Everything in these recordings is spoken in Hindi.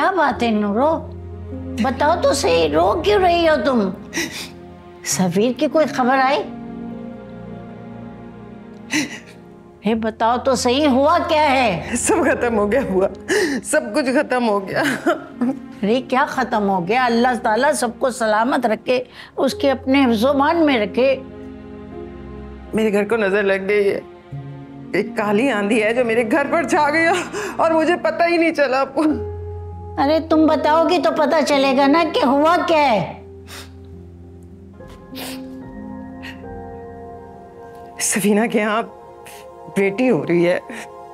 क्या बात है नूरो, बताओ तो सही, रो क्यों रही हो तुम? सफीर की कोई खबर आई? हे बताओ तो सही, हुआ क्या है? सब खत्म हो गया बुआ, सब कुछ खत्म हो गया। अरे क्या खत्म हो गया? अल्लाह ताला सबको सलामत रखे, उसके अपने जुबान में रखे। मेरे घर को नजर लग गई है, एक काली आंधी है जो मेरे घर पर छा गया और मुझे पता ही नहीं चला। अरे तुम बताओगी तो पता चलेगा ना कि हुआ क्या है। सफीना के यहाँ बेटी हो रही है।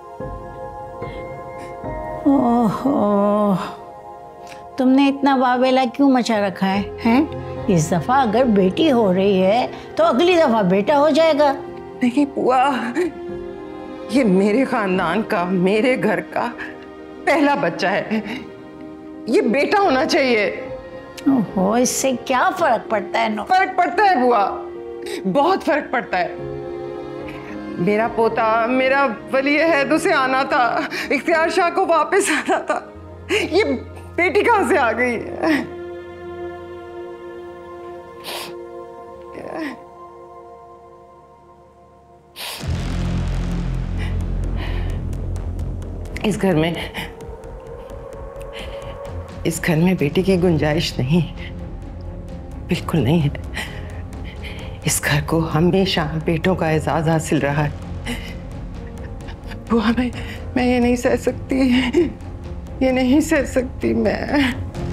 ओहो, तुमने इतना वावेला क्यों मचा रखा है, हैं? इस दफा अगर बेटी हो रही है तो अगली दफा बेटा हो जाएगा। नहीं बुआ, ये मेरे खानदान का, मेरे घर का पहला बच्चा है, ये बेटा होना चाहिए। ओहो, इससे क्या फर्क पड़ता है? फर्क पड़ता है बुआ, बहुत फर्क पड़ता है। मेरा पोता, मेरा वली अहद उसे आना था, इख्तियार शाह को वापस आना था, ये बेटी कहां से आ गई है? इस घर में बेटी की गुंजाइश नहीं, बिल्कुल नहीं है। इस घर को हमेशा बेटों का एजाज हासिल रहा है। बुआ, मैं ये नहीं सह सकती, ये नहीं सह सकती मैं।